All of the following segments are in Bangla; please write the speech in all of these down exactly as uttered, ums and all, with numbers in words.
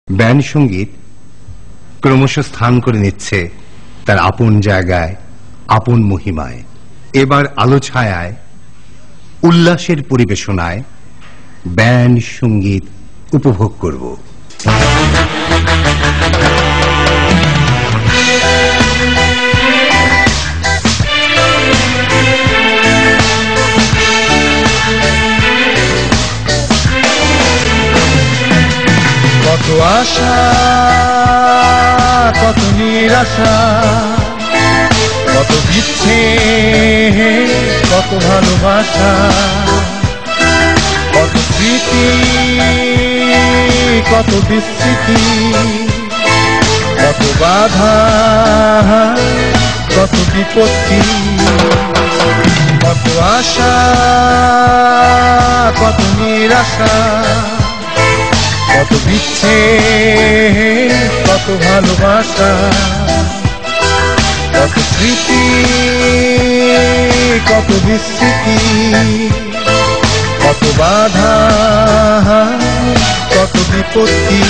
ব্যান্ড সঙ্গীত ক্রমশ স্থান করে নিচ্ছে তার আপন জায়গায়, আপন মহিমায়। এবার আলো ছায়ায়, উল্লাসের পরিবেশনায় ব্যান্ড সঙ্গীত উপভোগ করব। কত আশা, কত নিরাশা, কত বিচ্ছেদ, কত ভালোবাসা, কত স্মৃতি, কত বিস্মৃতি, কত বাধা, কত বিপত্তি, কত আশা, কত নিরাশা, কত বিচ্ছেদ, কত ভালোবাসা, কত স্মৃতি, কত বিস্মৃতি, কত বাধা, কত বিপত্তি।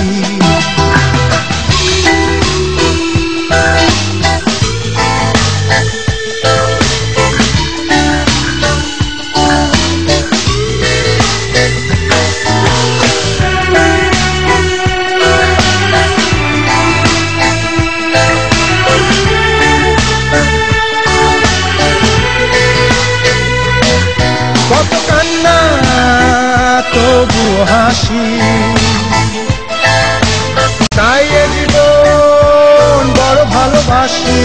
কত কান্না, তবু হাসি, তাই এ জীবন বড় ভালোবাসি।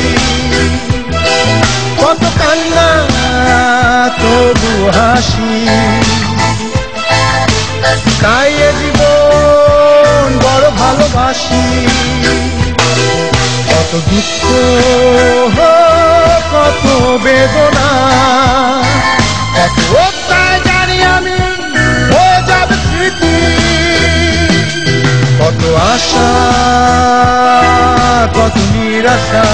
কত কান্না, তবু হাসি, তাই এ জীবন বড় ভালোবাসি। কত দুঃখ, কত বেদনা, কত অধ্যায় জানি আমি হয়ে যাবে স্মৃতি। কত আশা, কত নিরাশা,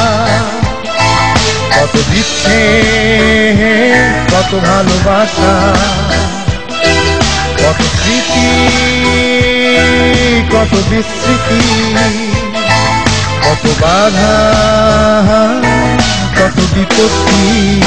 কত বিচ্ছেদ, কত ভালোবাসা, কত স্মৃতি, কত বিস্মৃতি, কত বাধা, কত বিপত্তি।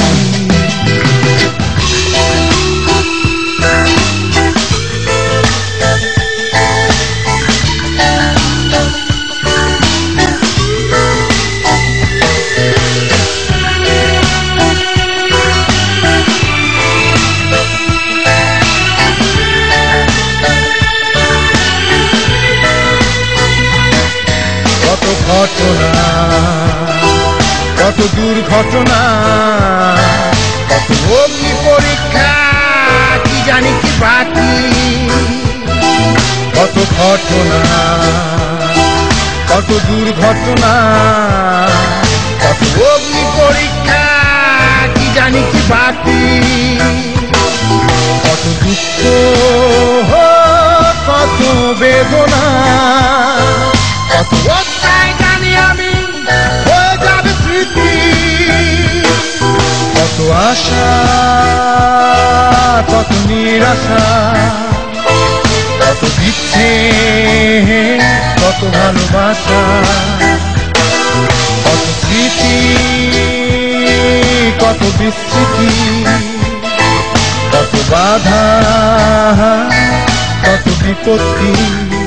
কত ঘটনা, কত দুর্ঘটনা, কত অগ্নি পরীক্ষা, কি জানি কি বাকি। কত ঘটনা, কত দুর্ঘটনা, কত অগ্নি পরীক্ষা, কি জানি কি বাকি। কত দুঃখ, কত বেদনা, কত অধ্যায় জানি আমি হয়ে যাবে স্মৃতি। কত আশা, কত নিরাশা, কত বিচ্ছেদ, কত ভালোবাসা, কত স্মৃতি, কত বিস্মৃতি, কত বাধা, কত বিপত্তি।